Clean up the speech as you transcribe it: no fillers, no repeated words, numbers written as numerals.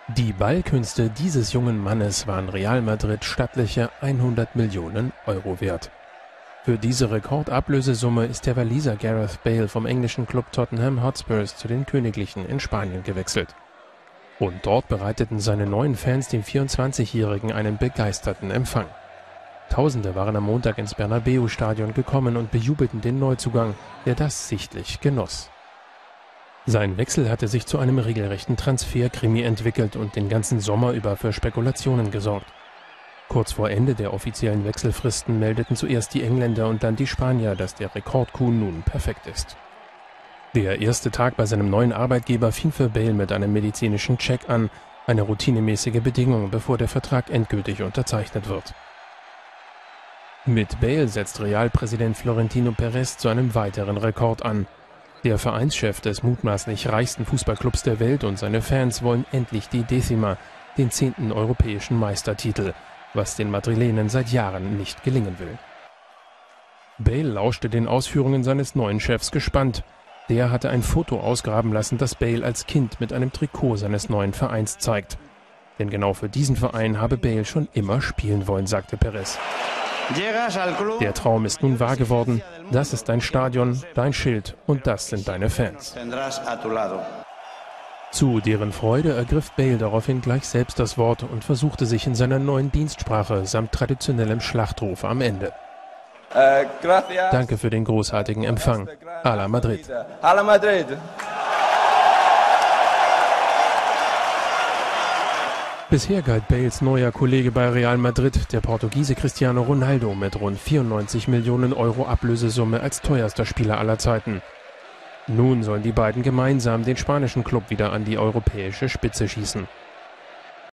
Die Ballkünste dieses jungen Mannes waren Real Madrid stattliche 100 Millionen Euro wert. Für diese Rekordablösesumme ist der Waliser Gareth Bale vom englischen Club Tottenham Hotspurs zu den Königlichen in Spanien gewechselt. Und dort bereiteten seine neuen Fans dem 24-Jährigen einen begeisterten Empfang. Tausende waren am Montag ins Bernabeu-Stadion gekommen und bejubelten den Neuzugang, der das sichtlich genoss. Sein Wechsel hatte sich zu einem regelrechten Transferkrimi entwickelt und den ganzen Sommer über für Spekulationen gesorgt. Kurz vor Ende der offiziellen Wechselfristen meldeten zuerst die Engländer und dann die Spanier, dass der Rekordcoup nun perfekt ist. Der erste Tag bei seinem neuen Arbeitgeber fing für Bale mit einem medizinischen Check an, eine routinemäßige Bedingung, bevor der Vertrag endgültig unterzeichnet wird. Mit Bale setzt Real-Präsident Florentino Pérez zu einem weiteren Rekord an. Der Vereinschef des mutmaßlich reichsten Fußballclubs der Welt und seine Fans wollen endlich die Décima, den 10. europäischen Meistertitel, was den Madrilenen seit Jahren nicht gelingen will. Bale lauschte den Ausführungen seines neuen Chefs gespannt. Der hatte ein Foto ausgraben lassen, das Bale als Kind mit einem Trikot seines neuen Vereins zeigt. Denn genau für diesen Verein habe Bale schon immer spielen wollen, sagte Pérez. Der Traum ist nun wahr geworden. Das ist dein Stadion, dein Schild und das sind deine Fans. Zu deren Freude ergriff Bale daraufhin gleich selbst das Wort und versuchte sich in seiner neuen Dienstsprache samt traditionellem Schlachtruf am Ende. Danke für den großartigen Empfang. Hala Madrid. Hala Madrid. Bisher galt Bales neuer Kollege bei Real Madrid, der Portugiese Cristiano Ronaldo, mit rund 94 Millionen Euro Ablösesumme als teuerster Spieler aller Zeiten. Nun sollen die beiden gemeinsam den spanischen Club wieder an die europäische Spitze schießen.